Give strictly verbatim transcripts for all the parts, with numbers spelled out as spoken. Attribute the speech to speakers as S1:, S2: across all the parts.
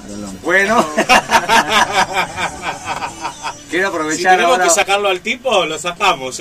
S1: Bueno. Quiero aprovechar.
S2: Si tenemos
S1: ahora...
S2: que sacarlo al tipo, lo sacamos, ¿eh?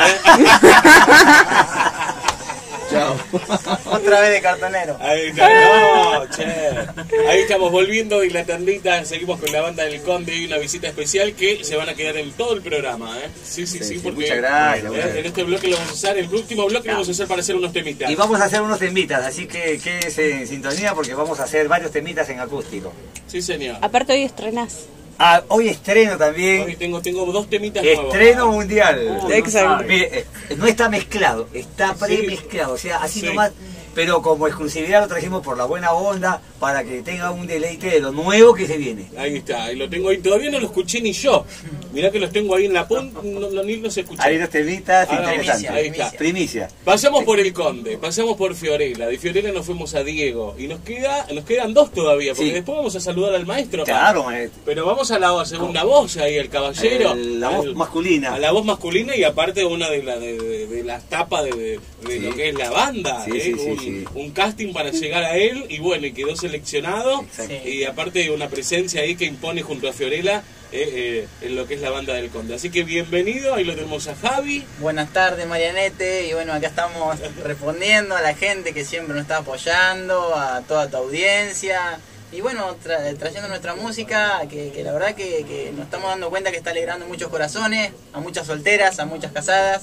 S1: Chao.
S3: Otra vez de cartonero.
S2: Ahí está, no, che. Ahí estamos volviendo y la tandita, seguimos con la banda del Conde y una visita especial que se van a quedar en todo el programa, ¿eh? Sí, sí, sí, sí, porque
S1: muchas gracias,
S2: eh,
S1: muchas
S2: en este bloque lo vamos a usar, el último bloque lo vamos a hacer para hacer unos temitas.
S1: Y vamos a hacer unos temitas, así que quédese en sintonía porque vamos a hacer varios temitas en acústico.
S2: Sí, señor.
S4: Aparte hoy estrenás.
S1: Ah, hoy estreno también.
S2: Hoy tengo, tengo dos temitas
S1: Estreno
S2: nuevos.
S1: mundial.
S2: Uh,
S4: Exacto.
S2: no
S1: Mire, eh, no está mezclado, está
S2: Sí.
S1: premezclado, o sea, así
S2: Sí.
S1: nomás. Pero como exclusividad lo trajimos por la buena onda para que tenga un deleite de lo nuevo que se viene.
S2: Ahí está, ahí lo tengo ahí. Todavía no lo escuché ni yo. Mirá que los tengo ahí en la punta, no, no, ni los escuché.
S1: Hay unos temitas
S2: Ah, no,
S1: interesantes.
S2: ahí está.
S1: Primicia.
S2: Pasamos por el Conde, pasamos por Fiorella, de Fiorella nos fuimos a Diego y nos queda, nos quedan dos todavía, porque
S1: Sí.
S2: después vamos a saludar al maestro. acá.
S1: Claro, maestro.
S2: Pero vamos a la segunda voz ahí, el caballero.
S1: El- la voz
S2: al-
S1: masculina.
S2: A la voz masculina y aparte una de, la, de, de- de las tapas de, de- de
S1: Sí.
S2: lo que es la banda.
S1: Sí,
S2: ¿eh?
S1: sí, sí,
S2: un,
S1: sí.
S2: un casting para llegar a él y bueno, y quedó seleccionado.
S1: Exacto.
S2: Y aparte una presencia ahí que impone junto a Fiorella eh, eh, en lo que es la banda del Conde. Así que bienvenido, ahí lo tenemos a Javi.
S3: Buenas tardes, Marianete, y bueno, acá estamos respondiendo a la gente que siempre nos está apoyando, a toda tu audiencia, y bueno, tra trayendo nuestra música, que, que la verdad que, que nos estamos dando cuenta que está alegrando muchos corazones, a muchas solteras, a muchas casadas.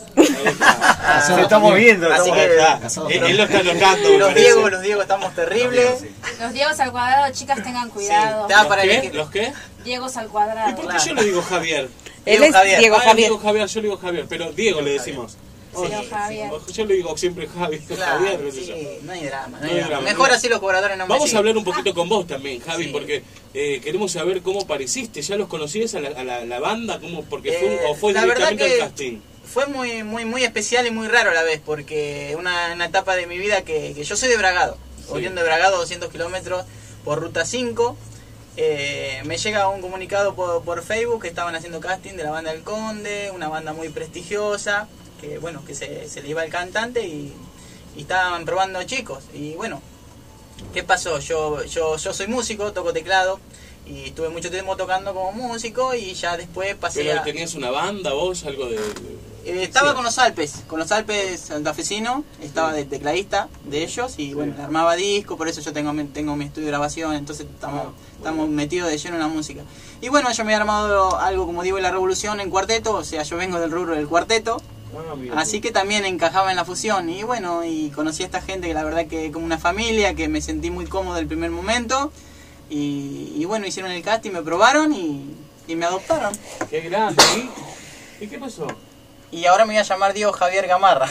S1: Se está moviendo.
S3: Así
S1: estamos-
S3: que
S2: Él, él lo está notando, me
S3: los
S2: parece.
S3: Diegos, los Diegos estamos terribles.
S5: Los Diegos al cuadrado, chicas, tengan cuidado.
S3: Está
S2: ¿Los
S3: para
S2: qué?
S3: elegir.
S2: ¿Los qué?
S5: Diegos al
S2: ¿Y
S5: cuadrado.
S2: por qué
S3: Claro.
S2: yo le digo Javier?
S4: Él
S3: Diego
S4: es
S3: Javier.
S4: Diego
S2: Ah,
S4: Javier.
S2: digo Javier, yo le digo Javier, pero Diego le decimos.
S5: Sí, Javier.
S2: Yo le digo siempre Javi,
S3: Claro,
S2: Javier, qué sé yo.
S3: sí, no hay drama, no
S2: No
S3: hay
S2: hay
S3: drama.
S2: drama.
S3: Mejor así los cobradores no me
S2: Vamos a
S3: siguen.
S2: hablar un poquito con vos también, Javi,
S3: Sí.
S2: porque eh, queremos saber cómo pareciste. ¿Ya los conocías a la, a la, la banda? ¿Cómo, porque fue,
S3: Eh,
S2: ¿O fue
S3: la verdad
S2: directamente
S3: que
S2: al casting?
S3: Fue muy, muy, muy especial y muy raro a la vez, porque una, una etapa de mi vida que, que yo soy de Bragado,
S2: Sí.
S3: oriundo de Bragado, doscientos kilómetros por ruta cinco. Eh, me llega un comunicado por, por Facebook que estaban haciendo casting de la banda del Conde, una banda muy prestigiosa, que bueno, que se, se le iba el cantante y, y estaban probando chicos. Y bueno, ¿qué pasó? Yo, yo, yo soy músico, toco teclado y estuve mucho tiempo tocando como músico y ya después pasé
S2: ¿Pero
S3: a...
S2: tenías una banda vos, algo de...?
S3: Eh, estaba
S2: Sí.
S3: con los Alpes, con los Alpes santafesinos, estaba de tecladista de ellos y bueno, armaba disco, por eso yo tengo, mi- tengo mi estudio de grabación, entonces estamos, estamos metidos de lleno en la música. Y bueno, yo me he armado algo como digo en la revolución en cuarteto, o sea, yo vengo del rubro del cuarteto,
S2: Ah, bien.
S3: así que también encajaba en la fusión y bueno, y conocí a esta gente que la verdad que como una familia, que me sentí muy cómodo el primer momento y, y bueno, hicieron el casting, me probaron y, y me adoptaron.
S2: Qué grande. ¿Y? ¿Y qué pasó?
S3: Y ahora me voy a llamar Diego Javier Gamarra.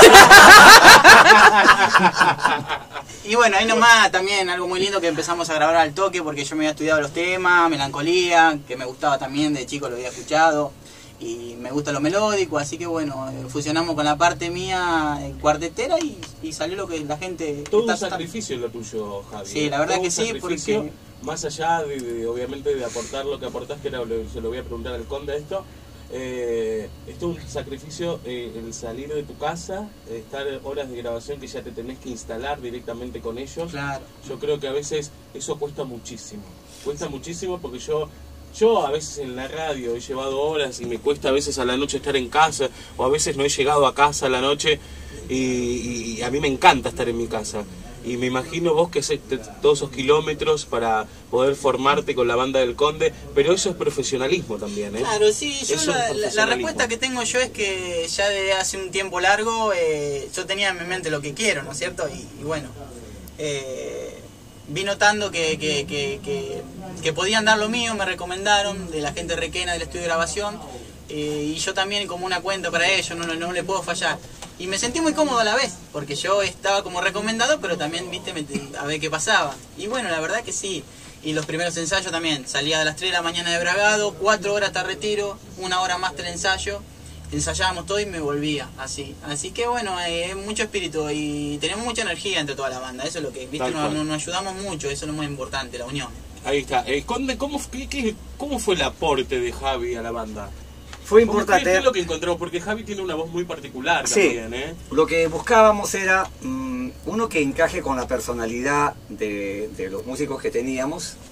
S3: Y bueno, ahí nomás también algo muy lindo que empezamos a grabar al toque porque yo me había estudiado los temas, melancolía, que me gustaba también, de chico lo había escuchado y me gusta lo melódico, así que bueno, eh, fusionamos con la parte mía eh, cuartetera y, y salió lo que la gente...
S2: Todo un
S3: está-
S2: sacrificio lo tuyo, Javi.
S3: Sí, la verdad
S2: Todo
S3: que
S2: un
S3: sí,
S2: sacrificio,
S3: porque-
S2: más allá de, de, obviamente de aportar lo que aportás, que era, lo- se lo voy a preguntar al Conde esto, eh, esto es un sacrificio, eh, el salir de tu casa, eh, estar horas de grabación que ya te tenés que instalar directamente con ellos.
S3: Claro.
S2: Yo creo que a veces eso cuesta muchísimo, cuesta muchísimo porque yo... Yo a veces en la radio he llevado horas y me cuesta a veces a la noche estar en casa, o a veces no he llegado a casa a la noche y, y- y a mí me encanta estar en mi casa. Y me imagino vos que haces te- todos esos kilómetros para poder formarte con la banda del Conde, pero eso es profesionalismo también, ¿eh?
S3: Claro, sí, yo
S2: Eso es
S3: la, la- la
S2: profesionalismo.
S3: respuesta que tengo yo es que ya desde hace un tiempo largo eh, yo tenía en mi mente lo que quiero, ¿no es cierto? Y, y bueno, eh, vi notando que, que, que, que, que podían dar lo mío, me recomendaron de la gente requena del estudio de grabación eh, y yo también como una cuenta para ellos, no, no, no le puedo fallar. Y me sentí muy cómodo a la vez, porque yo estaba como recomendado, pero también, viste, me- a ver qué pasaba. Y bueno, la verdad que sí. Y los primeros ensayos también. Salía de las tres de la mañana de Bragado, cuatro horas hasta retiro, una hora más del ensayo. Ensayábamos todo y me volvía, así. Así que bueno, eh, mucho espíritu y tenemos mucha energía entre toda la banda. Eso es lo que, viste,
S2: Tal
S3: nos,
S2: cual.
S3: nos- nos ayudamos mucho, eso es lo más importante, la unión.
S2: Ahí está. Eh, Conde, ¿cómo, qué, qué- ¿cómo fue el aporte de Javi a la banda?
S1: Fue
S2: ¿Cómo-
S1: importante.
S2: ¿Qué, qué es lo que encontró? Porque Javi tiene una voz muy particular
S1: Sí,
S2: también, ¿eh?
S1: lo que buscábamos era mm, uno que encaje con la personalidad de, de los músicos que teníamos,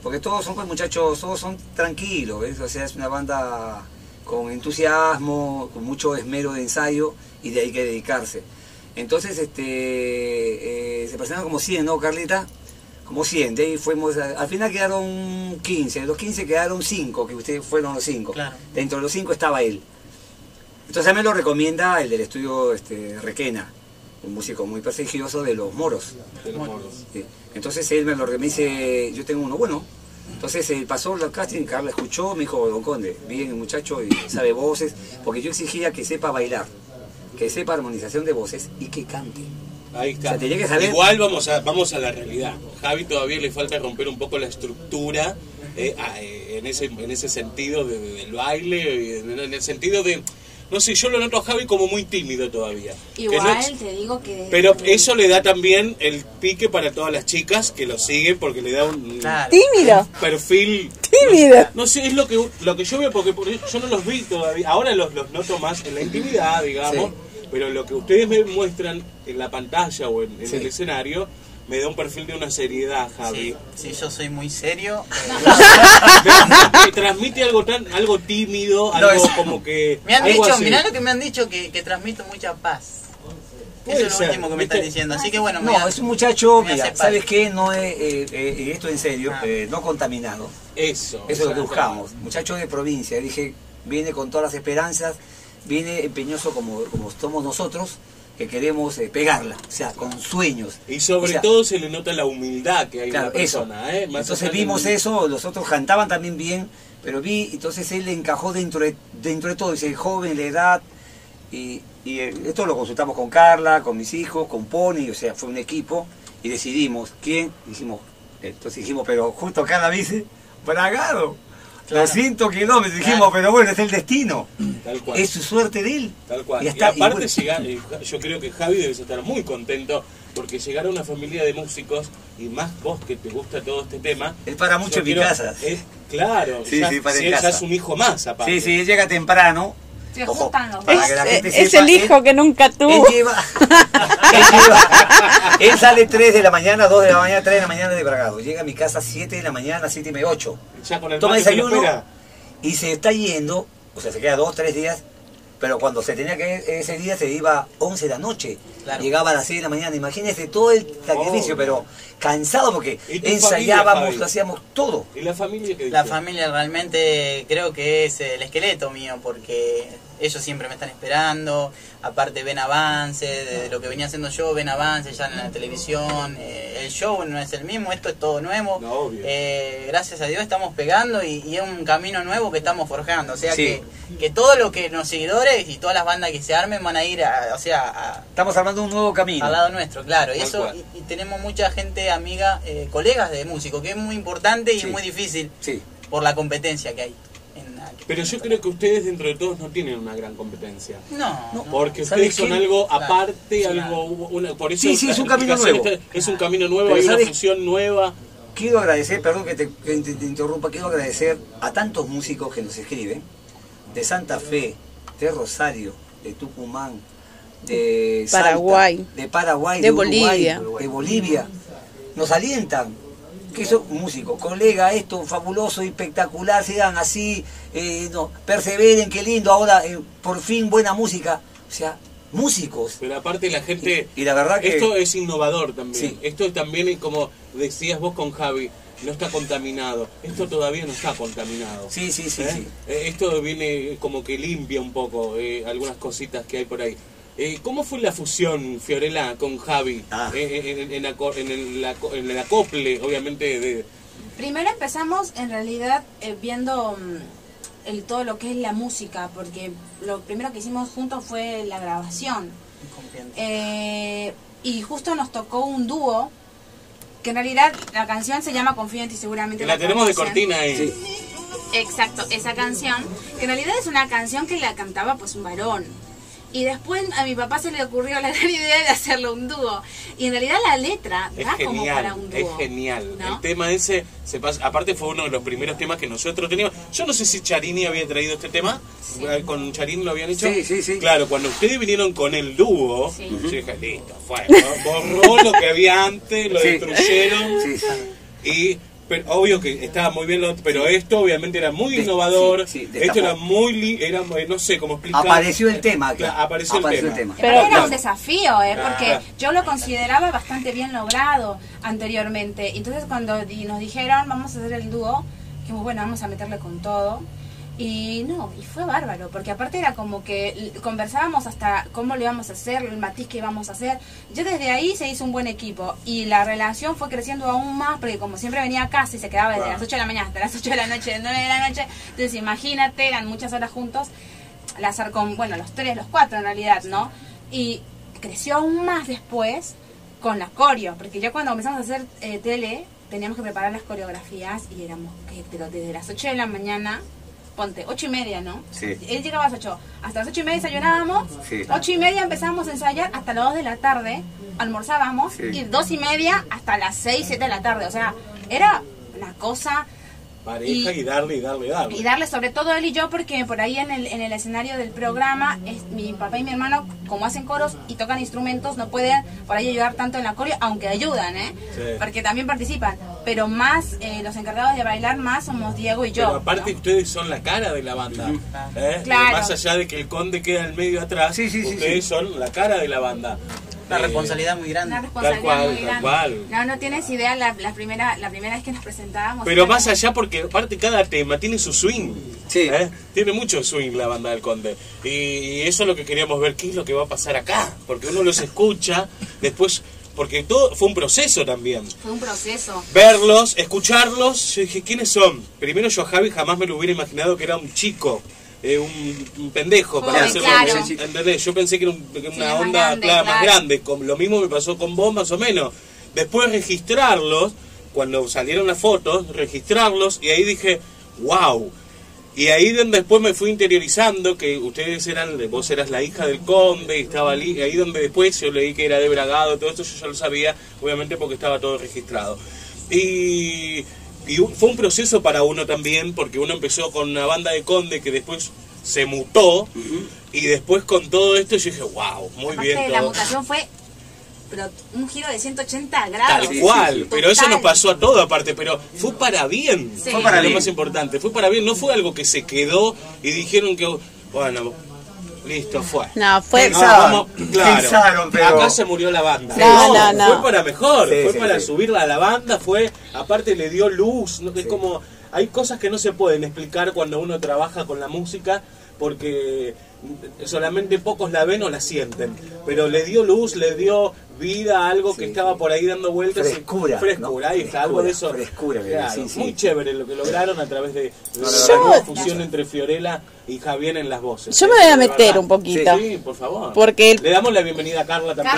S1: porque todos son pues, muchachos, todos son tranquilos, ¿ves? O sea, es una banda con entusiasmo, con mucho esmero de ensayo y de ahí que dedicarse. Entonces, este, eh, se presentaron como cien, ¿no, Carlita? Como cien, de ahí fuimos, a, al final quedaron quince, de los quince quedaron cinco, que ustedes fueron los cinco.
S3: Claro.
S1: Dentro de los cinco estaba él. Entonces a mí me lo recomienda el del estudio este, Requena, un músico muy prestigioso de Los Moros.
S2: De los moros.
S1: Sí. Entonces él me lo me dice, yo tengo uno bueno. Entonces él pasó el casting, Carla escuchó, me dijo, don Conde, bien el muchacho y sabe voces, porque yo exigía que sepa bailar, que sepa armonización de voces y que cante.
S2: Ahí está.
S1: O sea, tenía que saber-
S2: Igual vamos a, vamos a la realidad. Javi todavía le falta romper un poco la estructura eh, a, eh, en, ese, en ese sentido de, de- del baile, en, en el sentido de... No sé, yo lo noto a Javi como muy tímido todavía. Que no
S5: Igual
S2: ex-
S5: te digo que...
S2: pero eso le da también el pique para todas las chicas que lo siguen porque le da un
S3: Claro.
S4: Tímido.
S2: perfil...
S4: Tímido.
S2: No sé, es lo que lo que yo veo porque por- yo no los vi todavía. Ahora los, los noto más en la intimidad, digamos.
S1: Sí.
S2: Pero lo que ustedes me muestran en la pantalla o en, en
S1: Sí.
S2: el escenario me da un perfil de una seriedad, Javi.
S3: Sí, sí, yo soy muy serio.
S2: Me, me transmite algo tan algo tímido,
S1: No,
S2: algo
S1: es-
S2: como que...
S3: Me han
S2: algo
S3: dicho,
S2: así.
S3: mirá lo que me han dicho, que, que transmito mucha paz.
S2: Puede
S3: Eso es lo
S2: ser,
S3: último que me
S2: ¿viste?
S3: están diciendo. Así que bueno, me
S1: No,
S3: voy a-
S1: es un muchacho,
S3: me
S1: mira,
S3: hace
S1: ¿sabes
S3: paz.
S1: qué? No es, eh, eh, y esto en serio,
S3: Ah.
S1: eh, no contaminado.
S2: Eso.
S1: Eso es lo que
S2: o sea,
S1: buscamos. Muchacho de provincia, dije, viene con todas las esperanzas, viene empeñoso como, como somos nosotros, que queremos eh, pegarla, o sea, con sueños.
S2: Y sobre
S1: O sea,
S2: todo se le nota la humildad que hay
S1: claro,
S2: en la
S1: eso.
S2: persona. ¿eh? Más
S1: Entonces
S2: allá de-
S1: vimos eso, los otros cantaban también bien, pero vi, entonces él encajó dentro de, dentro de todo, dice, joven, la edad, y, y eh, esto lo consultamos con Carla, con mis hijos, con Pony, o sea, fue un equipo, y decidimos, ¿quién? Dijimos, entonces dijimos, pero justo Carla dice, Bragado,
S3: Claro.
S1: doscientos kilómetros, dijimos,
S3: Claro.
S1: pero bueno, es el destino,
S2: Tal cual.
S1: es su suerte de él.
S2: Tal cual.
S1: Y,
S2: Y,
S1: está, y
S2: aparte
S1: bueno,
S2: llegar, eh, yo creo que Javi debes estar muy contento porque llegar a una familia de músicos y más vos que te gusta todo este tema.
S1: él para mucho
S2: yo
S1: en mi
S2: quiero-
S1: casa.
S2: es- claro,
S1: Sí,
S2: ya,
S1: sí, para
S2: si
S1: en
S2: él ya
S1: casa.
S2: es un hijo más aparte.
S1: Sí, sí, él llega temprano.
S5: Se
S1: Ojo,
S5: juntan los
S1: para
S5: dos.
S1: que la
S4: Es,
S1: gente
S4: es
S1: sepa,
S4: el
S1: él-
S4: hijo que nunca
S1: Él
S4: tuvo.
S1: lleva, él lleva- él sale tres de la mañana, dos de la mañana, tres de la mañana de Bragado. Llega a mi casa siete de la mañana, siete y media, ocho.
S2: Ya con el
S1: Toma
S2: mate que lo
S1: desayuno
S2: espera.
S1: y se está yendo, o sea, se queda dos, tres días, pero cuando se tenía que ir ese día se iba once de la noche.
S3: Claro.
S1: Llegaba a las seis de la mañana. Imagínense todo el sacrificio,
S2: Oh.
S1: pero cansado porque
S2: ¿Y tu
S1: ensayábamos,
S2: familia, Javi?
S1: hacíamos todo.
S2: ¿Y la familia que
S3: La familia realmente creo que es el esqueleto mío, porque ellos siempre me están esperando, aparte ven avances, de lo que venía haciendo yo, ven avances ya en la televisión, eh, el show no es el mismo, esto es todo nuevo.
S2: No, obvio.
S3: Eh, gracias a Dios estamos pegando y, y es un camino nuevo que estamos forjando, o sea
S1: Sí.
S3: que, que todo lo que los seguidores y todas las bandas que se armen van a ir a, o sea, a,
S1: Estamos armando un nuevo camino.
S3: al lado nuestro, claro, y
S2: Tal
S3: eso
S2: cual.
S3: y, y tenemos mucha gente amiga, eh, colegas de músicos, que es muy importante y
S1: Sí.
S3: es muy difícil
S1: Sí.
S3: por la competencia que hay. En la-
S2: Pero yo creo que ustedes dentro de todos no tienen una gran competencia.
S3: no, no.
S2: Porque
S1: ¿Sabes
S2: ustedes son
S1: qué?
S2: algo
S3: Claro.
S2: aparte,
S3: Sí,
S2: algo una, por eso
S1: Sí, sí, es un
S2: la
S1: camino
S2: explicación
S1: nuevo.
S2: está- es un camino nuevo,
S1: Pero
S2: hay una
S1: ¿sabes?
S2: función nueva.
S1: Quiero agradecer, perdón que te, que te- te interrumpa, quiero agradecer a tantos músicos que nos escriben, de Santa Fe, de Rosario, de Tucumán, de Salta,
S4: Paraguay.
S1: de Paraguay,
S4: De
S1: Uruguay,
S4: Bolivia.
S1: de Bolivia. Nos alientan, que son músicos, colega, esto fabuloso, espectacular, sigan así, eh, no, perseveren, qué lindo, ahora eh, por fin buena música, o sea, músicos.
S2: Pero aparte la gente...
S1: Y la verdad que...
S2: Esto es innovador también.
S1: Sí.
S2: Esto es también, como decías vos con Javi, no está contaminado. Esto todavía no está contaminado.
S1: Sí, sí, sí,
S2: ¿Eh?
S1: sí.
S2: Eh, Esto viene como que limpia un poco eh, algunas cositas que hay por ahí. Eh, ¿Cómo fue la fusión, Fiorella, con Javi?
S1: Ah.
S2: Eh, en, en, aco- en el, aco- en el acople, obviamente, de...
S5: Primero empezamos en realidad eh, viendo mm, el, todo lo que es la música, porque lo primero que hicimos juntos fue la grabación.
S3: Confiante.
S5: Eh, y justo nos tocó un dúo, que en realidad la canción se llama Confío en ti, seguramente
S2: La
S5: la
S2: tenemos de
S5: conocen.
S2: cortina ahí.
S1: Sí.
S5: Exacto, esa canción, que en realidad es una canción que la cantaba pues un varón. Y después a mi papá se le ocurrió la gran idea de hacerlo un dúo. Y en realidad la letra
S2: Es
S5: da como para
S2: genial,
S5: un
S2: es
S5: dúo.
S2: genial.
S5: ¿no?
S2: El tema ese, se pasa, aparte fue uno de los primeros temas que nosotros teníamos. Yo no sé si Charini había traído este tema,
S5: Sí.
S2: eh, con Charini lo habían hecho.
S1: Sí, sí, sí.
S2: Claro, cuando ustedes vinieron con el dúo,
S5: Sí.
S2: yo dije, listo, fue, borró lo que había antes, lo
S1: Sí.
S2: destruyeron.
S1: Sí, sí.
S2: Y, pero obvio que estaba muy bien, lo, pero sí. esto obviamente era muy
S1: de,
S2: innovador,
S1: sí, sí,
S2: esto era muy, li, era no sé cómo explicar.
S1: Apareció el tema,
S2: claro, apareció,
S1: apareció
S2: el tema.
S1: el tema.
S5: Pero era un desafío, ¿eh? Porque
S2: claro.
S5: yo lo consideraba bastante bien logrado anteriormente. Entonces cuando nos dijeron, vamos a hacer el dúo, que bueno, vamos a meterle con todo. Y no, y fue bárbaro, porque aparte era como que conversábamos hasta cómo lo íbamos a hacer, el matiz que íbamos a hacer. Ya desde ahí se hizo un buen equipo y la relación fue creciendo aún más, porque como siempre venía a casa y se quedaba desde las ocho de la mañana hasta las ocho de la noche, nueve de la noche, entonces imagínate, eran muchas horas juntos, al hacer con, bueno, los tres, los cuatro en realidad, ¿no? Y creció aún más después con la coreo, porque ya cuando empezamos a hacer eh, tele, teníamos que preparar las coreografías y éramos, que pero desde las ocho de la mañana, ponte, ocho y media, ¿no?
S1: Sí.
S5: Él llegaba a las ocho. Hasta las ocho y media desayunábamos.
S1: Sí.
S5: Ocho y media empezábamos a ensayar hasta las dos de la tarde. Almorzábamos.
S1: Sí.
S5: Y dos y media hasta las seis, siete de la tarde. O sea, era una cosa...
S2: Pareja y, y darle, y darle, y darle.
S5: Y darle, sobre todo él y yo, porque por ahí en el, en el escenario del programa, es, mi papá y mi hermano, como hacen coros y tocan instrumentos, no pueden por ahí ayudar tanto en la coreo, aunque ayudan, ¿eh? Sí. Porque también participan. Pero más, eh, los encargados de bailar más somos Diego y yo.
S2: Pero aparte
S5: ¿no?
S2: ustedes son la cara de la banda. ¿eh?
S5: Claro.
S2: Más allá de que el conde queda en medio atrás,
S1: sí, sí,
S2: ustedes
S1: sí, sí.
S2: son la cara de la banda.
S3: Una eh, responsabilidad muy grande.
S5: Una responsabilidad
S2: tal cual,
S5: muy grande.
S2: Tal cual.
S5: No, no tienes idea la, la primera la primera vez que nos presentábamos.
S2: Pero más allá, porque aparte cada tema tiene su swing.
S1: Sí.
S2: ¿eh? Tiene mucho swing la banda del Conde. Y eso es lo que queríamos ver, qué es lo que va a pasar acá. Porque uno los escucha, después... Porque todo fue un proceso también.
S5: Fue un proceso.
S2: Verlos, escucharlos. Yo dije, ¿quiénes son? Primero yo a Javi jamás me lo hubiera imaginado que era un chico. Eh, un, un pendejo
S5: Joder,
S2: para hacerlo.
S5: claro.
S2: ¿Entendés? Yo pensé que era un, que una
S5: sí,
S2: onda
S5: más grande,
S2: claro,
S5: claro.
S2: más grande. Con, lo mismo me pasó con vos más o menos. Después registrarlos, cuando salieron las fotos, registrarlos y ahí dije, wow. Y ahí donde después me fui interiorizando que ustedes eran, vos eras la hija del conde y estaba ahí, ahí donde después yo leí que era de Bragado, todo esto yo ya lo sabía, obviamente porque estaba todo registrado. Y, y fue un proceso para uno también, porque uno empezó con una banda de conde que después se mutó, uh-huh. y después con todo esto yo dije, wow, muy
S5: Aparte,
S2: bien todo.
S5: La mutación fue pero un giro de ciento ochenta grados.
S2: Tal cual,
S5: sí, sí,
S2: pero eso nos pasó a todo aparte, pero fue para bien,
S5: sí.
S2: fue para lo más importante, fue para bien, no fue algo que se quedó y dijeron que, bueno, listo, fue.
S4: No, fue...
S2: No, vamos, claro,
S1: pensaron, pero...
S2: acá se murió la banda.
S4: No,
S2: no,
S4: no, no.
S2: Fue para mejor,
S1: sí,
S2: fue
S1: sí,
S2: para
S1: sí.
S2: subirla a la banda, fue, aparte le dio luz, ¿no? Es
S1: sí.
S2: como, hay cosas que no se pueden explicar cuando uno trabaja con la música, porque solamente pocos la ven o la sienten, pero le dio luz, le dio vida a algo
S1: sí,
S2: que estaba por ahí dando vueltas.
S1: Frescura.
S2: Y, frescura,
S1: ¿no?
S2: ahí está, algo de eso.
S1: Frescura,
S2: claro,
S1: sí, sí.
S2: muy chévere lo que lograron a través de, de
S4: Yo,
S2: la nueva fusión entre Fiorella y Javier en las voces.
S4: Yo me voy a meter un poquito.
S2: Sí, por favor.
S4: Porque el...
S2: Le damos la bienvenida a Carla también.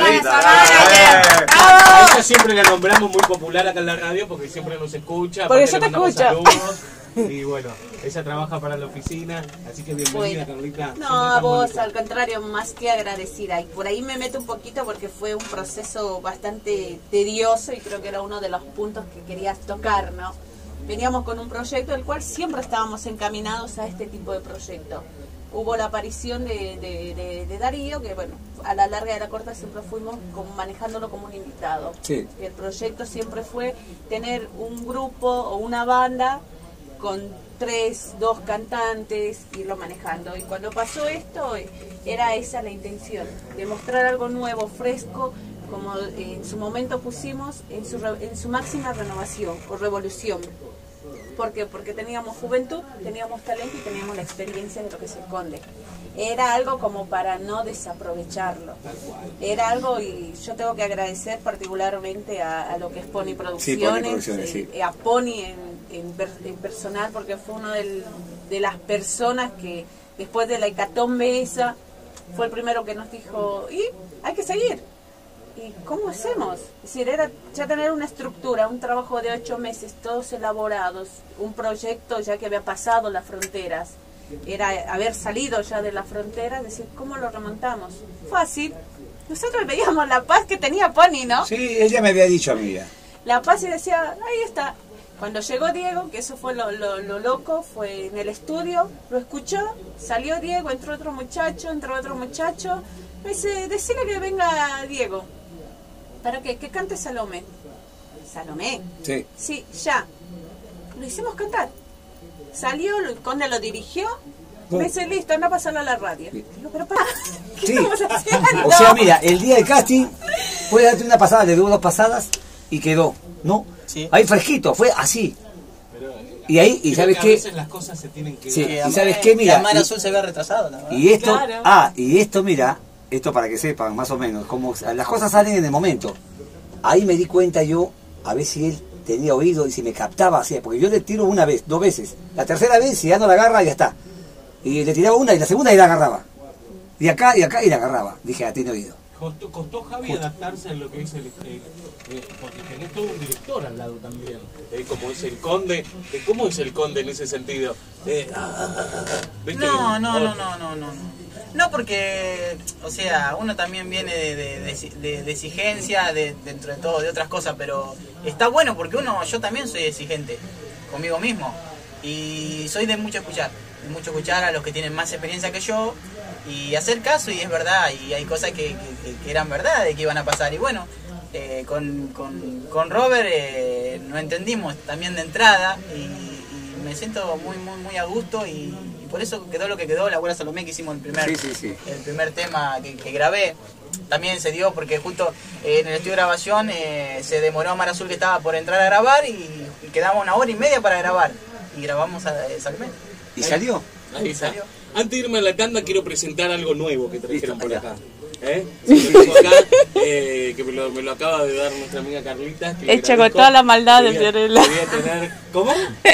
S5: Carla,
S2: A ella siempre la nombramos muy popular acá en la radio porque siempre nos escucha.
S4: Porque
S2: aparte
S4: yo
S2: le
S4: te
S2: mandamos
S4: escucho.
S2: saludos. Y bueno, ella trabaja para la oficina, así que bienvenida,
S6: Bueno.
S2: Carlita. Siempre
S6: No, a
S2: tan
S6: vos,
S2: bonita.
S6: al contrario, más que agradecida. Y por ahí me meto un poquito porque fue un proceso bastante tedioso y creo que era uno de los puntos que querías tocar, ¿no? Veníamos con un proyecto del cual siempre estábamos encaminados a este tipo de proyecto. Hubo la aparición de, de, de, de Darío, que bueno, a la larga y a la corta siempre fuimos como manejándolo como un invitado.
S1: Sí.
S6: El proyecto siempre fue tener un grupo o una banda con tres, dos cantantes, irlo manejando. Y cuando pasó esto, era esa la intención, demostrar algo nuevo, fresco, como en su momento pusimos en su, en su máxima renovación o revolución. ¿Por qué? Porque teníamos juventud, teníamos talento y teníamos la experiencia de lo que se esconde. Era algo como para no desaprovecharlo. Era algo, y yo tengo que agradecer particularmente a, a lo que es Pony Producciones,
S1: sí, Pony Producciones,
S6: eh,
S1: sí.
S6: a Pony en, en, per, en personal, porque fue una de las personas que después de la hecatombe esa, fue el primero que nos dijo, y hay que seguir. ¿Y cómo hacemos? Es decir, era ya tener una estructura, un trabajo de ocho meses, todos elaborados, un proyecto ya que había pasado las fronteras, era haber salido ya de las fronteras, decir, ¿cómo lo remontamos? Fácil. Nosotros veíamos la paz que tenía Pony, ¿no?
S1: Sí, ella me había dicho a mí ya.
S6: La paz y decía, ahí está. Cuando llegó Diego, que eso fue lo, lo, lo loco, fue en el estudio, lo escuchó, salió Diego, entró otro muchacho, entró otro muchacho, me dice, decile que venga Diego. ¿Para qué? Que cante Salomé. Salomé.
S1: Sí.
S6: Sí, ya. lo hicimos cantar. Salió, el Conde lo dirigió, me dice, listo, anda a pasarlo a la radio. Digo, pero para, ¿qué
S1: Sí.
S6: estamos haciendo?
S1: O sea, mira, el día del casting fue darte una pasada, le dio dos pasadas y quedó, ¿no?
S3: Sí.
S1: Ahí fresquito, fue así.
S2: Pero, eh,
S1: Y ahí, y
S2: creo
S1: ¿sabes
S2: que a
S1: qué?
S2: veces las cosas se tienen que
S1: Sí.
S2: dar.
S1: ¿Y
S3: Amar-
S1: sabes qué? Mira,
S3: que Amar
S1: y-
S3: Azul se ve retrasado, la verdad.
S1: Y esto,
S6: Claro.
S1: ah, y esto, mira, esto para que sepan más o menos, como las cosas salen en el momento. Ahí me di cuenta yo, a ver si él tenía oído y si me captaba, así, porque yo le tiro una vez, dos veces. La tercera vez, si ya no la agarra, ya está. Y le tiraba una y la segunda y la agarraba. Y acá y acá y la agarraba. Dije, ah, tiene oído.
S2: Costó, costó Javi adaptarse a lo que es el... el- eh, porque tenés todo un director al lado también. Eh, como es el Conde. Eh, ¿Cómo es el Conde en ese sentido? Eh, ¿viste?
S3: No, no,
S2: Oh,
S3: no, no, no, no. No, porque, o sea, uno también viene de, de, de- de- de exigencia, de, dentro de todo, de otras cosas, pero está bueno porque uno, yo también soy exigente conmigo mismo y soy de mucho escuchar, de mucho escuchar a los que tienen más experiencia que yo y hacer caso, y es verdad, y hay cosas que, que- que eran verdad, de que iban a pasar, y bueno, eh, con, con, con Robert eh, nos entendimos también de entrada y, y me siento muy, muy, muy a gusto y... y por eso quedó lo que quedó, la abuela Salomé, que hicimos el primer,
S1: Sí, sí, sí.
S3: el primer tema que, que grabé. También se dio porque justo eh, en el estudio de grabación eh, se demoró Amar Azul, que estaba por entrar a grabar, y, y quedaba una hora y media para grabar. Y grabamos a eh, Salomé.
S1: ¿Y salió?
S2: Ahí está.
S3: salió.
S2: Antes de irme a la tanda, quiero presentar algo nuevo que trajeron
S1: Listo,
S2: por
S1: allá.
S2: acá. ¿Eh? Sí, lo tengo acá, eh, que me lo, me lo acaba de dar nuestra amiga Carlita. que le
S6: Hecho con
S2: agradezco.
S6: toda la maldad de
S2: Quería-
S6: Fiorella.
S2: quería tener... ¿Cómo?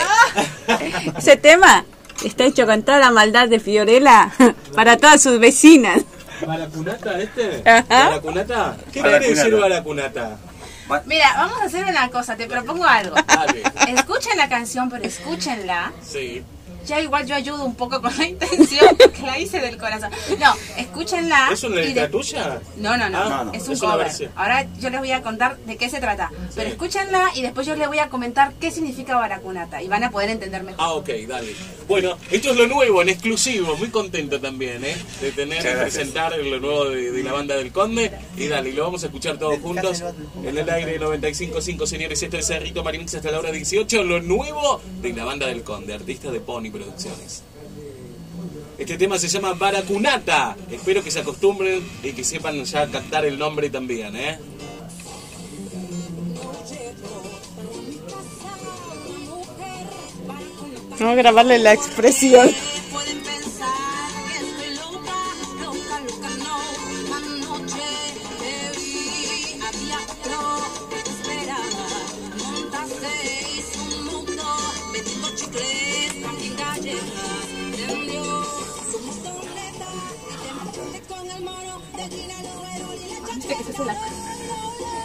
S6: Ese tema está hecho con toda la maldad de Fiorella para todas sus vecinas.
S2: ¿Baracunata este?
S6: Ajá.
S2: ¿Baracunata? ¿Qué quiere
S1: Baracunata.
S2: decir baracunata?
S5: Mira, vamos a hacer una cosa, te propongo algo.
S2: Dale.
S5: Escuchen la canción, pero escúchenla.
S2: Sí.
S5: Ya igual yo ayudo un poco con la intención, porque la hice del corazón. No, escúchenla.
S2: ¿Es una
S5: y
S2: letra
S5: de-
S2: tuya?
S5: No, no, no,
S2: Ah,
S1: no, no.
S5: es un
S2: Es una
S5: cover.
S2: versión.
S5: Ahora yo les voy a contar de qué se trata. Pero escúchenla y después yo les voy a comentar qué significa Baracunata y van a poder entender mejor.
S2: Ah, ok, dale. Bueno, esto es lo nuevo, en exclusivo. Muy contento también, ¿eh? De tener y
S1: Muchas gracias.
S2: presentar lo nuevo de, de la banda del Conde. Y dale, lo vamos a escuchar todos juntos en el aire noventa y cinco punto cinco, señores. Esto es Cerrito Marimix hasta la hora dieciocho. Lo nuevo de la banda del Conde, artista de Pony Producciones. Este tema se llama Baracunata. Espero que se acostumbren y que sepan ya captar el nombre también, ¿eh?
S6: Vamos a grabarle la expresión.
S4: Pueden pensar que estoy loca, loca, loca, no. Anoche te vi a diablo, te esperaba. Montaste, hizo un mundo, vendiendo chicles, también galletas. Tendió su motoneta y te marchaste con el mono de Gina Lugero y la chacha.